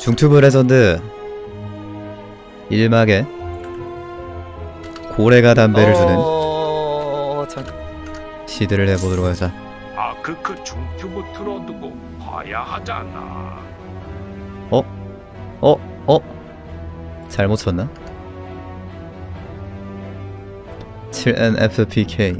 중튜브 레전드 1막에 고래가 담배를 주는 시드를 해보도록 하자. 그 중튜브 틀어두고 봐야 하잖아. 잘못 쳤나? 7NFPK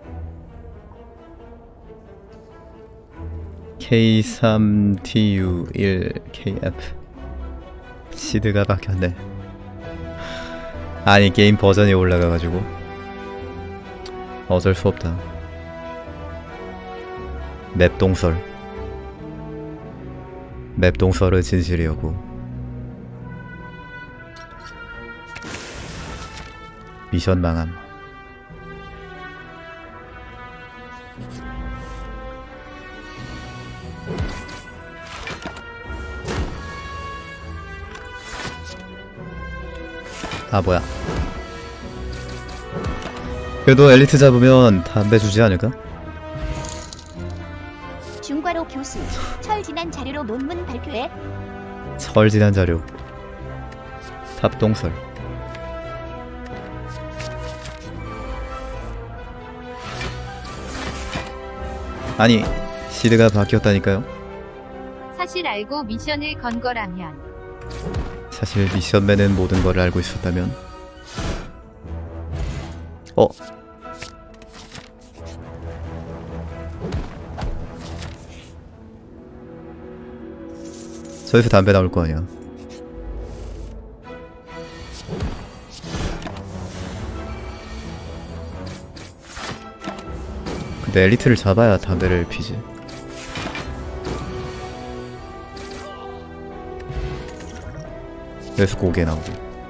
K3TU1KF 시드가 바뀌었네. 아니 게임 버전이 올라가가지고 어쩔 수 없다. 맵동설은 진실이었고 미션 망함. 아 뭐야. 그래도 엘리트 잡으면 담배 주지 않을까? 중과로 교수 철지난 자료로 논문 발표해. 철지난 자료 탑동설. 아니 시드가 바뀌었다니까요. 사실 알고 미션을 건 거라면. 사실 미션맨은 모든 걸 알고 있었다면. 저기서 담배 나올 거 아니야. 근데 엘리트를 잡아야 담배를 피지. 그래서 고개 나오고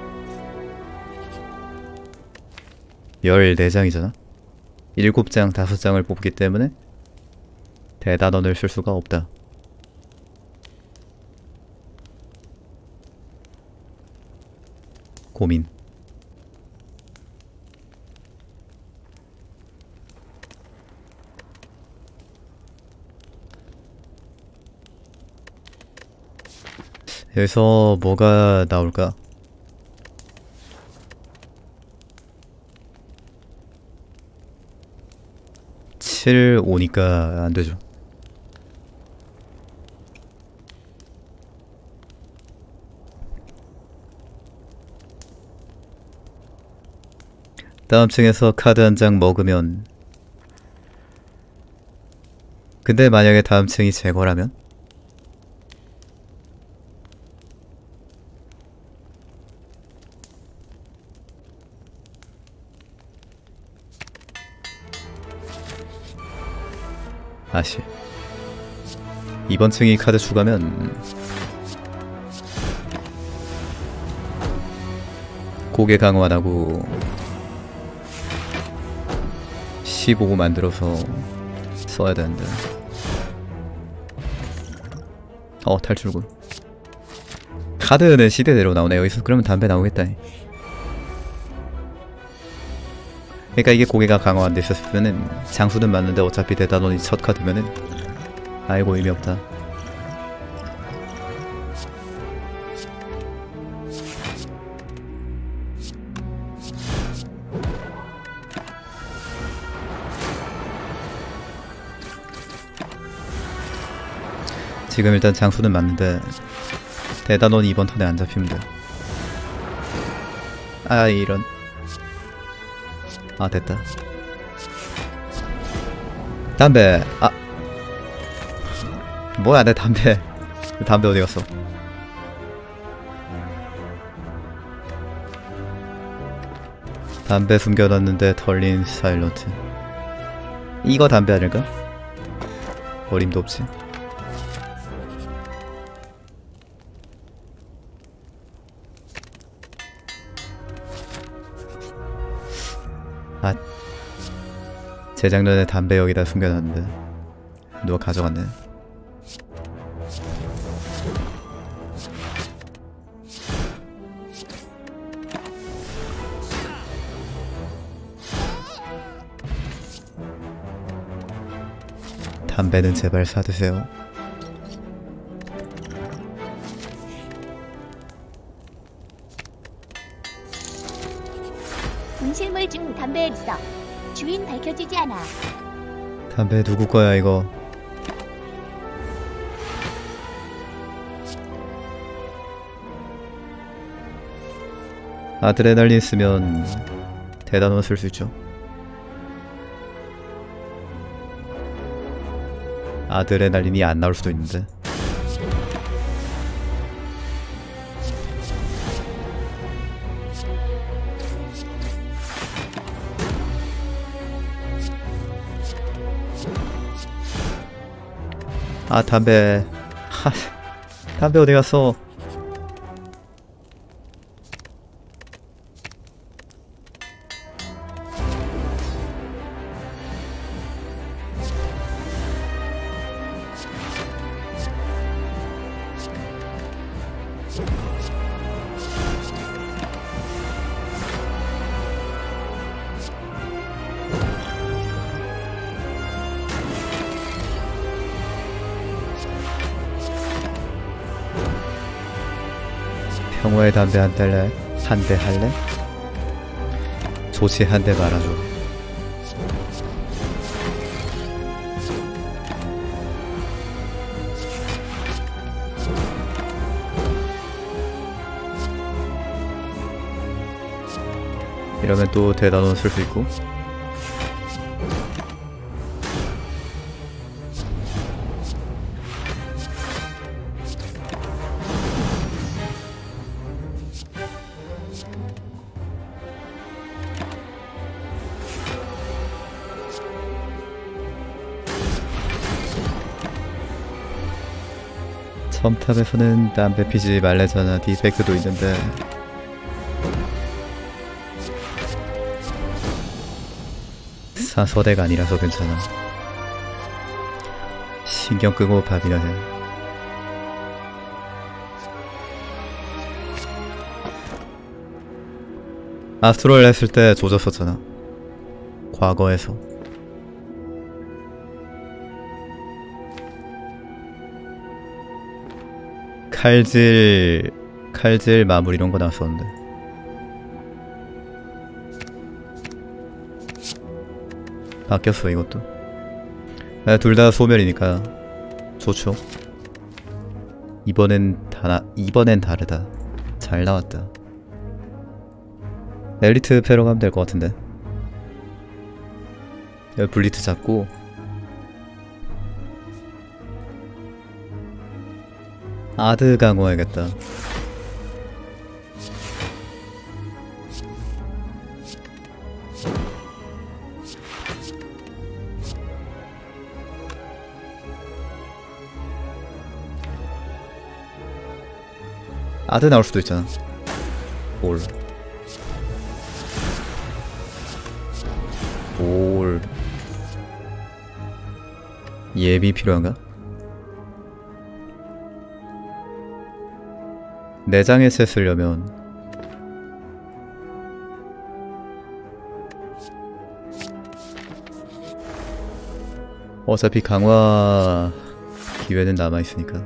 14장이잖아? 7장, 5장을 뽑기 때문에 대단원을 쓸 수가 없다. 고민. 여기서 뭐가 나올까? 칠 5니까 안되죠. 다음 층에서 카드 한 장 먹으면. 근데 만약에 다음 층이 제거라면? 아씨. 이번 층이 카드 추가면 고개 강화하고 15 만들어서 써야 되는데. 탈출구. 카드는 시대대로 나오네. 여기서 그러면 담배 나오겠다. 그러니까 이게 고개가 강화 안 돼 있었으면은 장수는 맞는데 어차피 대단원이 첫 카드면은 아이고 의미 없다. 지금 일단 장수는 맞는데 대단원이 이번 턴에 안 잡히면 돼. 아 이런. 아 됐다. 담배. 아 뭐야 내 담배. 담배 어디 갔어? 담배 숨겨놨는데 털린 사일런트. 이거 담배 아닐까? 어림도 없지. 아 재작년에 담배 여기다 숨겨놨는데 누가 가져갔네. 담배는 제발 사드세요. 분실물 중 담배 있어. 주인 밝혀지지 않아. 담배 누구 거야 이거? 아드레날린 쓰면 대단원 쓸 수 있죠. 아드레날린이 안 나올 수도 있는데. 아 담배. 하, 담배 어디 갔어? 평화의 담배 한 달래? 한 대 할래? 좋지 한 대 말아줘. 이러면 또 대단원 쓸 수 있고. 첨탑에서는 담배 피지 말래잖아. 디펙트도 있는데. 사서대가 아니라서 괜찮아. 신경 끄고 밥이나 해. 아스트롤 했을 때 조졌었잖아. 과거에서. 칼질 마무리 이런 거 나왔었는데. 바뀌었어 이것도. 둘 다 소멸이니까 좋죠. 이번엔 다르다. 잘 나왔다. 엘리트 패러 가면 될 것 같은데. 여기 블리트 잡고 아드 강화해야겠다. 아드 나올 수도 있잖아. 올 예비 필요한가? 내장의 셋 쓰려면 어차피 강화 기회는 남아있으니까.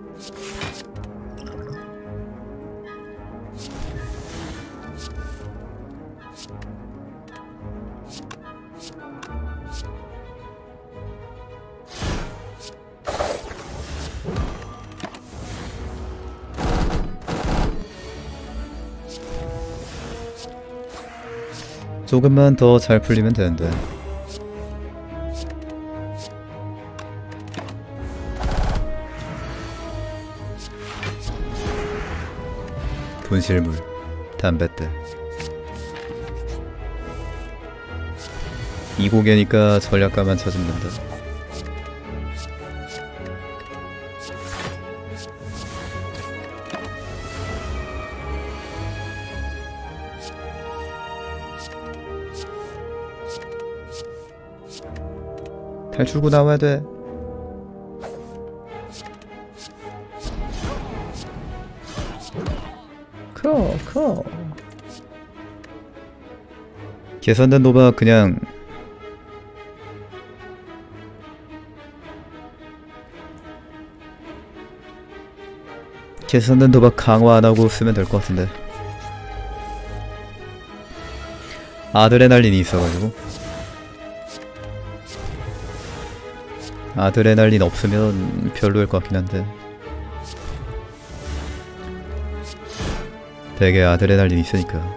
조금만 더 잘 풀리면 되는데. 분실물, 담뱃대. 이 고개니까 전략가만 찾으면 된다. 탈출구 나와야 돼. 커. 계산된 노바 그냥 강화 안 하고 쓰면 될 것 같은데. 아드레날린이 있어가지고. 아드레날린 없으면 별로일 것 같긴 한데 되게 아드레날린 있으니까.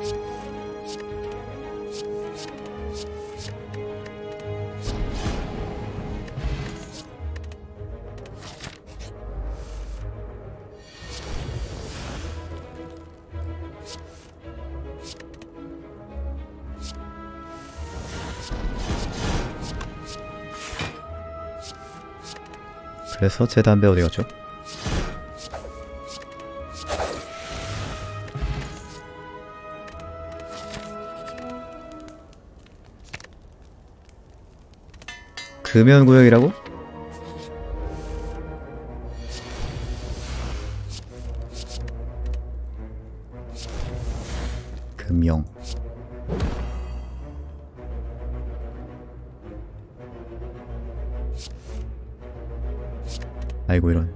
그래서 제 담배 어디 갔죠? 금연구역이라고? 금영. 아이고 이런.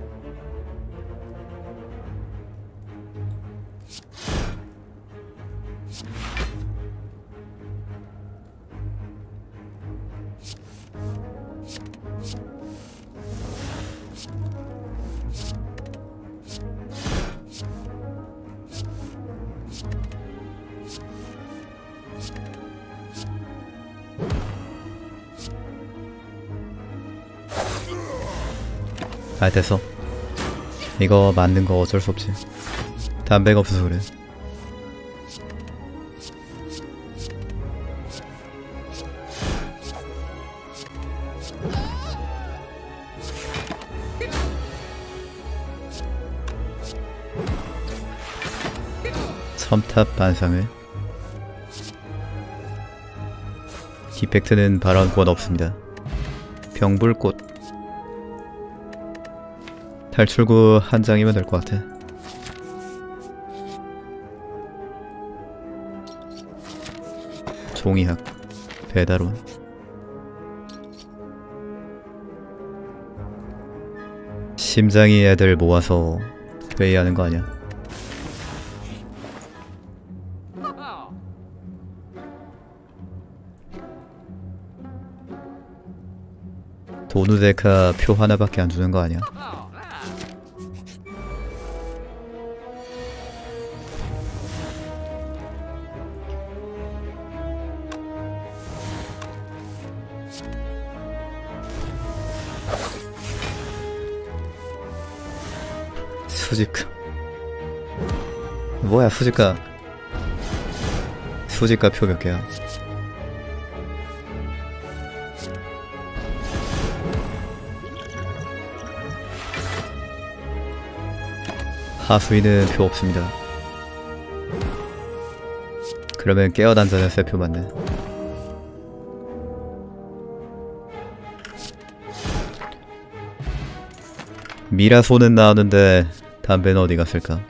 아 됐어. 이거 맞는 거 어쩔 수 없지. 담배가 없어서 그래. 첨탑 반상회. 디펙트는 발언권 없습니다. 병불꽃. 탈출구 한 장이면 될 것 같아. 종이학, 배달원. 심장이 애들 모아서 회의하는 거 아니야? 도누데카 표 하나밖에 안 주는 거 아니야? 수집가. 뭐야 수집가. 수집가 표 몇 개야? 하수인은 표 없습니다. 그러면 깨어단자는 세 표 맞네. 미라소는 나오는데 담배는 어디 갔을까?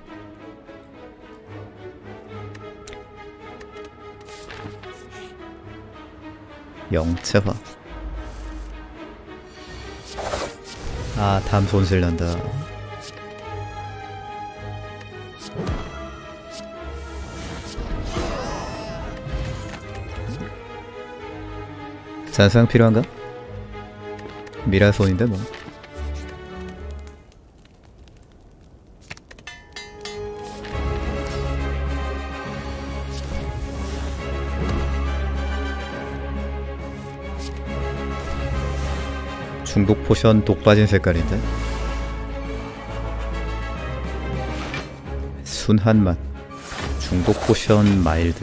영채화. 아, 담 손실 난다. 잔상 필요한가? 미라손인데 뭐. 중독 포션 독 빠진 색깔인데. 순한 맛. 중독 포션 마일드.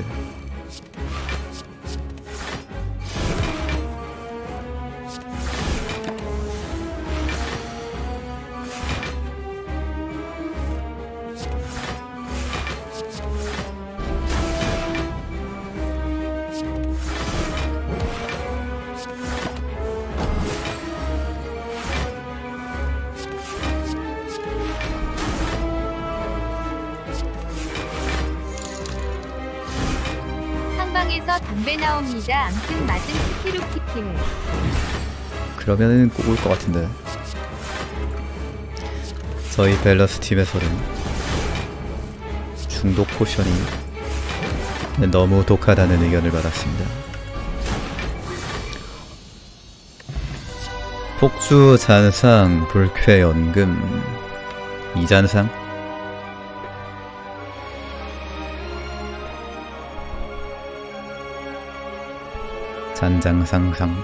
한방에서 담배 나옵니다. 앙증 맞은 키키루키키해. 그러면은 꼭 올 것 같은데. 저희 밸런스 팀에서는 중독 포션이 너무 독하다는 의견을 받았습니다. 폭주, 잔상, 불쾌, 연금, 이잔상? 잔장상상.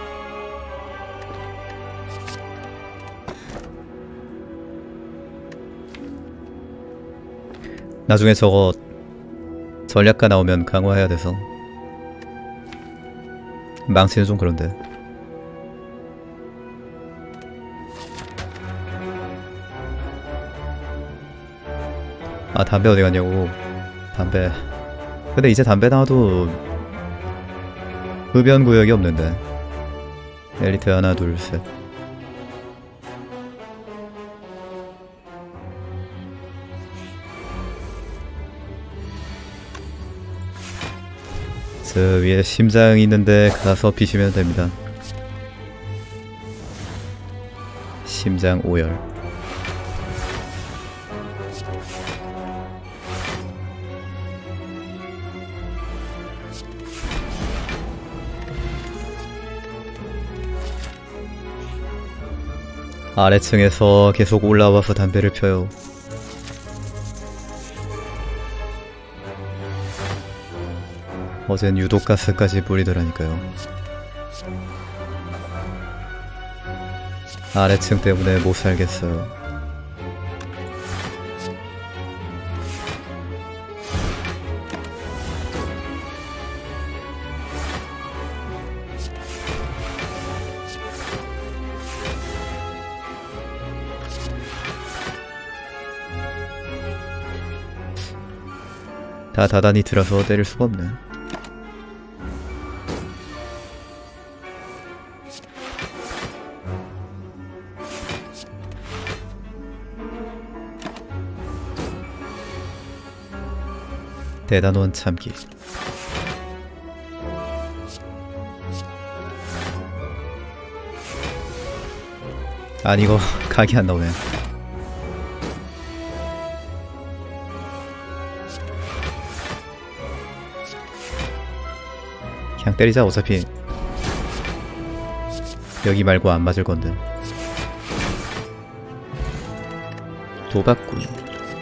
나중에 저거 전략가 나오면 강화해야 돼서 망치는 좀 그런데. 아, 담배 어디 갔냐고. 담배. 근데 이제 담배 나와도 흡연 구역이 없는데. 엘리트 하나 둘 셋. 저 위에 심장 있는데 가서 비시면 됩니다. 심장 오열. 아래층에서 계속 올라와서 담배를 펴요. 어젠 유독 가스까지 뿌리더라니까요. 아래층 때문에 못 살겠어요. 다 다단히 들어서 때릴 수가 없네. 대단원 참기. 아니 이거 각이 안 나오네. 그냥 때리자. 어차피 여기 말고 안 맞을 건데. 도박꾼.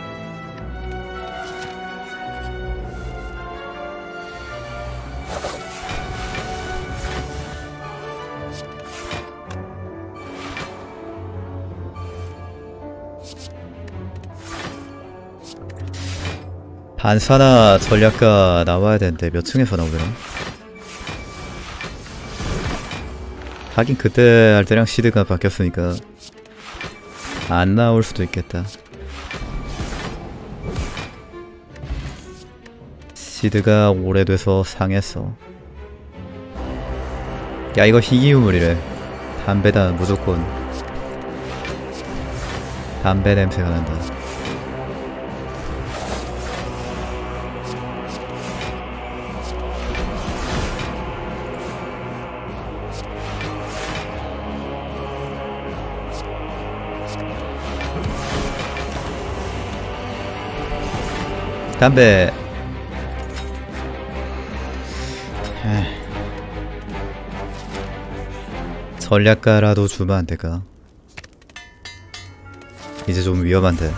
반사나 전략가 나와야 되는데 몇 층에서 나오더라? 하긴 그때 할 때랑 시드가 바뀌었으니까 안 나올 수도 있겠다. 시드가 오래돼서 상했어. 야 이거 희귀유물이래. 담배다. 무조건 담배 냄새가 난다. 담배. 전략가라도 주면 안 될까? 이제 좀 위험한데.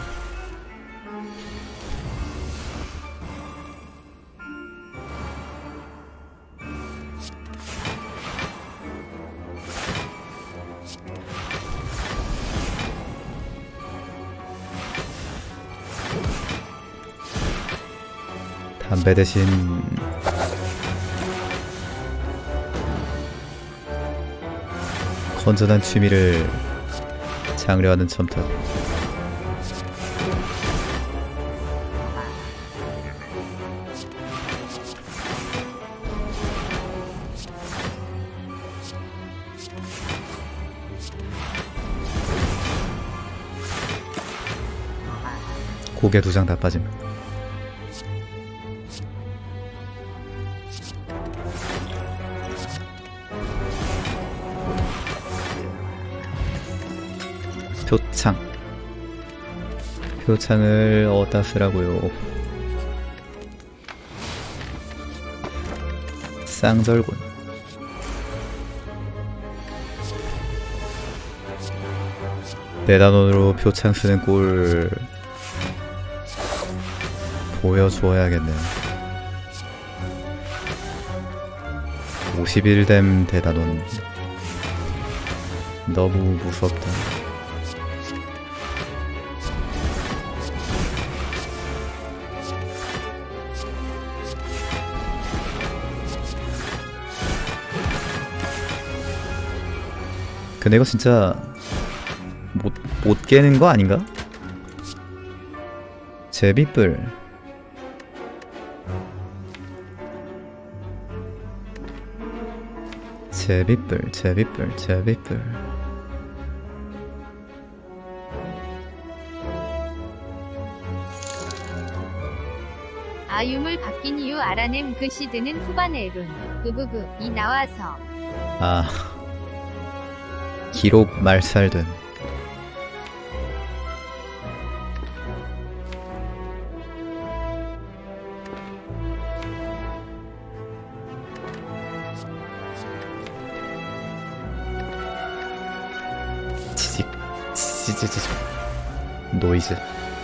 담배 대신 건전한 취미를 장려하는 첨탑. 고개 2장 다 빠짐. 표창. 표창을 어디다 쓰라고요? 쌍절곤. 대단원으로 표창 쓰는 꼴 보여줘야겠네요. 51댐 대단원 너무 무섭다. 근데 이거 진짜 못 깨는 거 아닌가? 제비뿔. 제비뿔. 아유물 바뀐 이유 알아냄. 그 시드는 후반에 룬 이 나와서. 아, 기록 말살된. 치직 노이즈.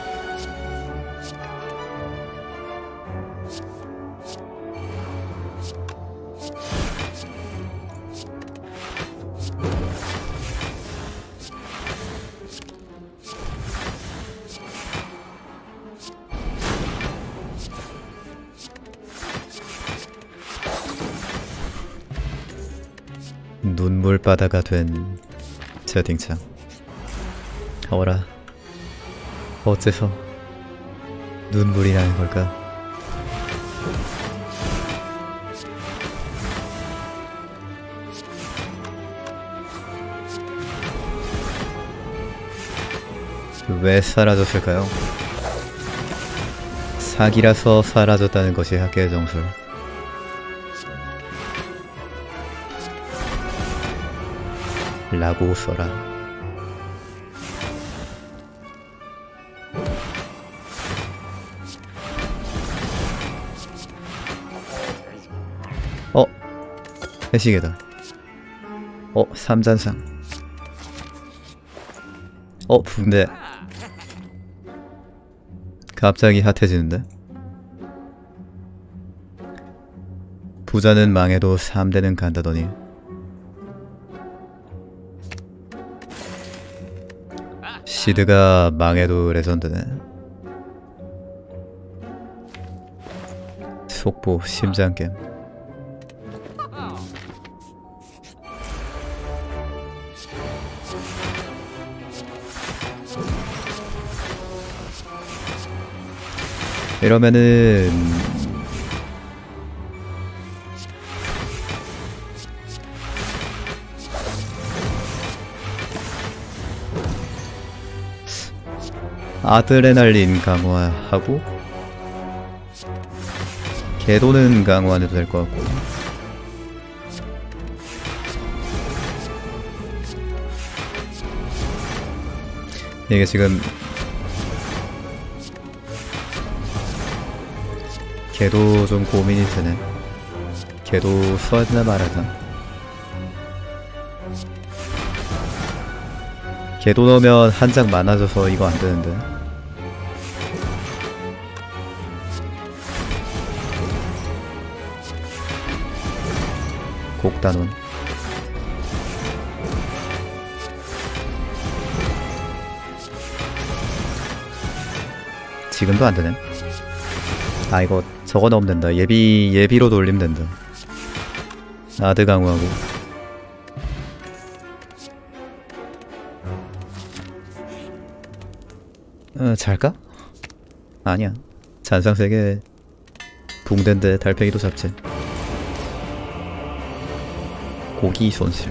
눈물바다가 된 채팅창. 어라, 어째서 눈물이 나는 걸까? 왜 사라졌을까요? 사기라서 사라졌다는 것이 학계의 정설. 라고 써라. 해시계다. 삼잔상. 붕대. 갑자기 핫해지는데? 부자는 망해도 3대는 간다더니. 시드가 망해도 레전드네. 속보 심장겜. 이러면은 아드레날린 강화하고 궤도는 강화 안 해도 될 것 같고. 이게 지금 걔도 좀 고민이 되네. 걔도 써야 되나 말하자. 걔도 넣으면 한 장 많아져서 이거 안 되는데. 곡단원. 지금도 안 되네. 아, 이거 저거 넣으면 된다. 예비로 돌리면 된다. 아드 강화하고. 잘까? 아니야. 잔상 3개 붕대인데 달팽이도 잡지. 고기 손실.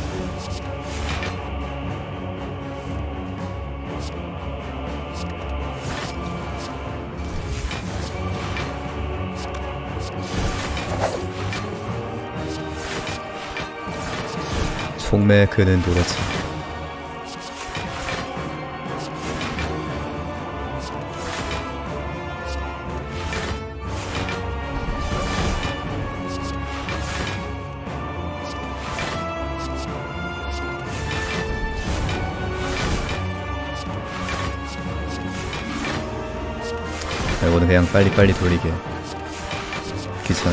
속매 그는 노랗지. 이거는 그냥 빨리빨리 돌리게. 귀찮아.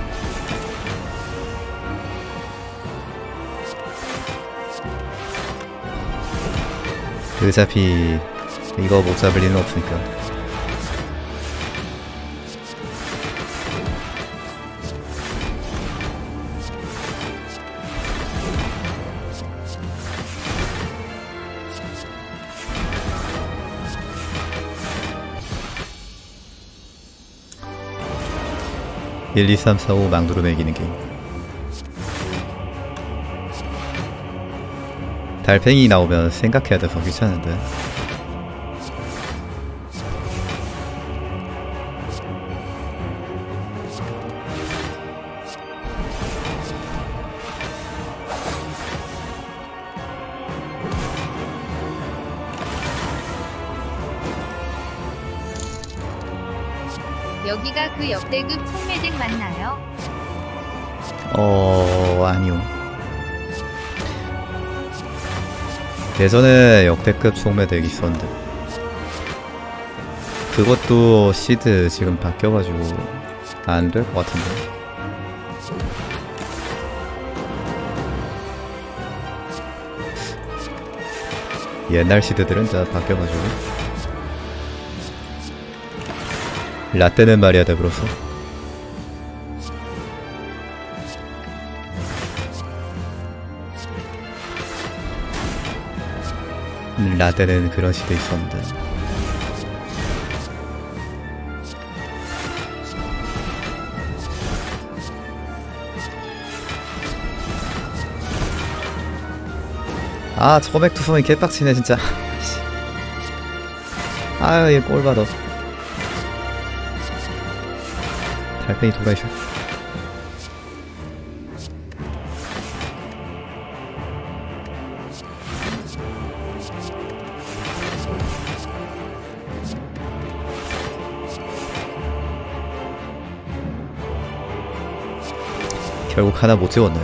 어차피 이거 못 잡을 리는 없으니까. (1, 2, 3, 4, 5) 망두르면 이기는 게임. 달팽이 나오면 생각해야 돼서 귀찮은데. 여기가 그 역대급 총매댁 맞나요? 아니요. 예전에 역대급 총매덱 있었는데 그것도 시드 지금 바뀌어가지고 안 될 것 같은데. 옛날 시드들은 다 바뀌어가지고. 라떼는 말이야 더불어서 라떼는 그런 시대 있었는데. 아 처맥 투성이 개빡치네 진짜. 아유 얘 꼴받아. 달팽이 돌아있어. 결국 하나 못 찍었네.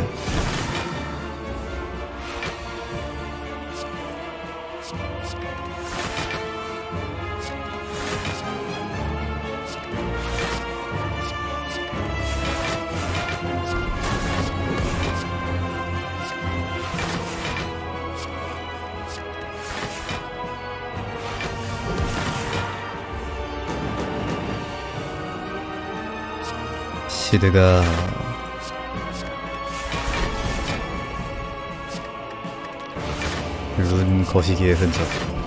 시드가 룬 거시기의 흔적.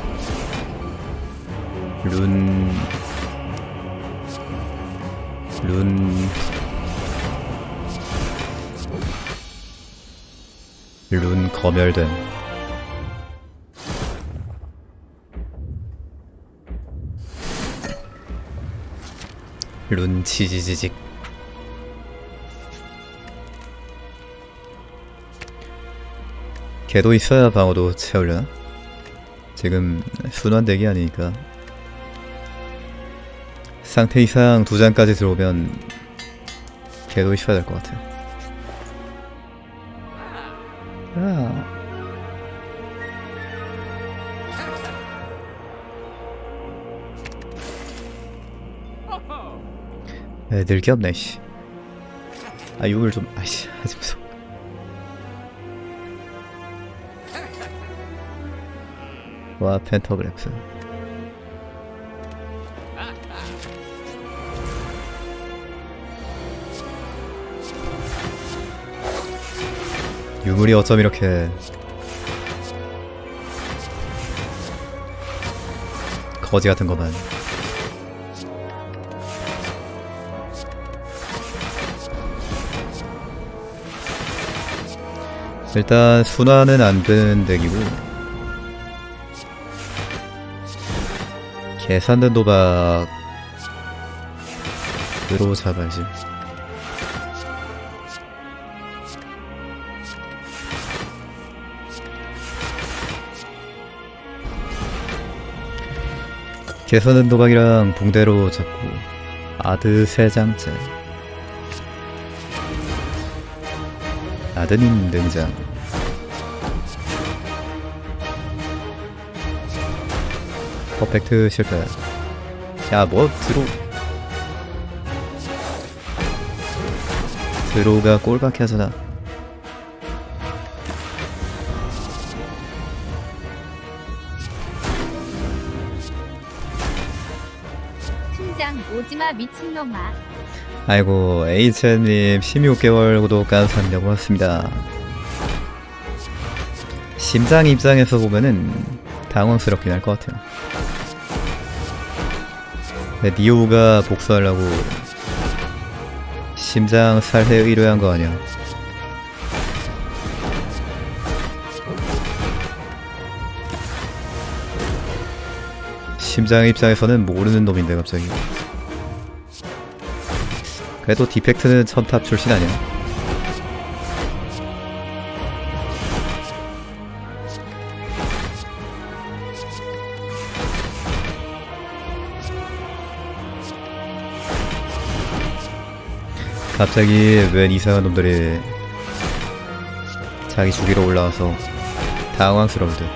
룬 검열됨. 룬 지지지직. 걔도 있어야 방어도 채우려나? 지금 순환덱이 아니니까. 상태 이상 2장까지 들어오면 걔도 있어야 될 것 같아. 애들 게 없네 씨. 아 욕을 좀 아이씨 하지 무서워. 와 펜터그래프. 유물이 어쩜 이렇게 거지 같은 거만. 일단 순환은 안 되는 덱이고 계산된 도박으로 잡아야지. 계산된 도박이랑 붕대로 잡고 아드 3장째. 아드님 등장. 퍼펙트 실패. 야, 뭐 드로우가 꼴밖에 하잖아. 팀장 오지마 미친놈아. 아이고, H님 16개월 구독 감사합니다. 고맙습니다. 심장 입장에서 보면은 당황스럽긴 할 것 같아요. 근데 니오가 복수하려고 심장 살해 의뢰한 거 아니야. 심장 입장에서는 모르는 놈인데 갑자기. 그래도 디펙트는 첨탑 출신 아니야. 갑자기 웬 이상한 놈들이 자기 죽이러 올라와서 당황스러울 듯.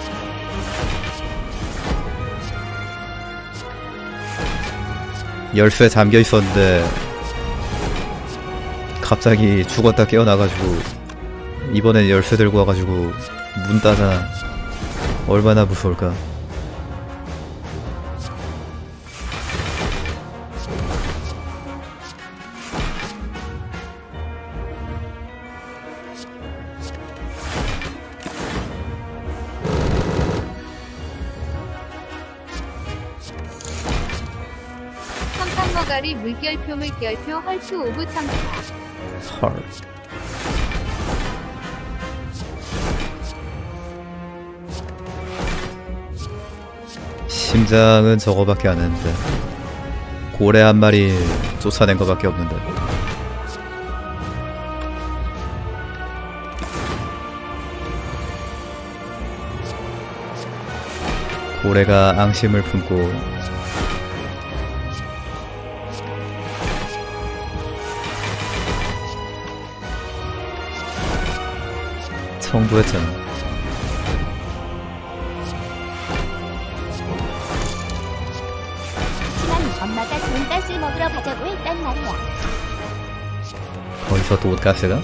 열쇠 잠겨 있었는데 갑자기 죽었다 깨어나가지고 이번엔 열쇠 들고 와가지고 문 따잖아. 얼마나 무서울까. 삼삼머가리 물결표 헐트 오브 청사. 헐. 심장은 저거밖에 안 했는데 고래 한 마리 쫓아낸 거밖에 없는데. 고래가 앙심을 품고 청부했잖아. 엄마가 돈가스 먹으러 가자고 했단 말이야. 거기서 돈가스가?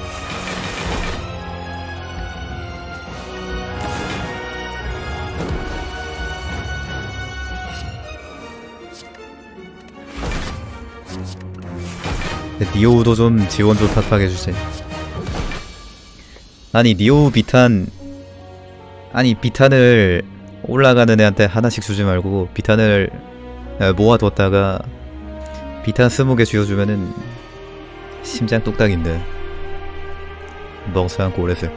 니오우도 좀 지원 좀 팍팍해주지. 아니 니오우 비탄, 아니 비탄을 올라가는 애한테 하나씩 주지 말고 비탄을 모아뒀다가 비탄 20개 쥐어주면은 심장 뚝딱인데. 멍청한 고래색.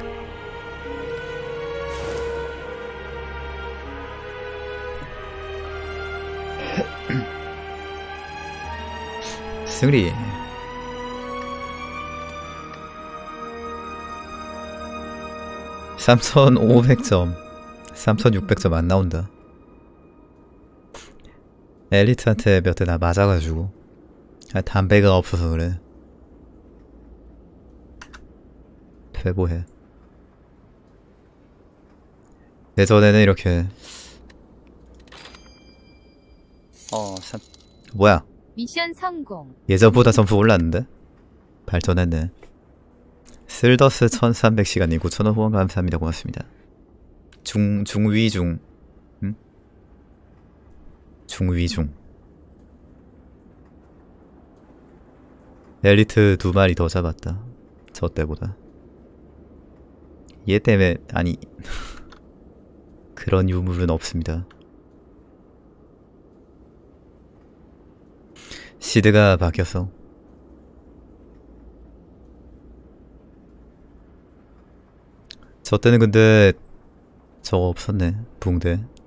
승리. 3500점 3600점 안 나온다. 엘리트한테 몇 대 나 맞아가지고. 담배가 없어서 그래. 퇴보해. 예전에는 이렇게 뭐야, 미션 성공. 예전보다 점수 올랐는데? 발전했네. 쓸더스 1300시간님 9,000원 후원 감사합니다. 고맙습니다. 중위중. 응? 중위중. 엘리트 2마리 더 잡았다. 저 때보다. 얘 때문에, 아니 그런 유물은 없습니다. 시드가 바뀌었어. 저 때는 근데 저거 없었네. 붕대.